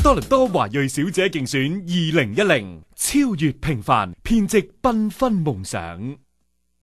多倫多華裔小姐競選2010，超越平凡，編織繽紛夢想。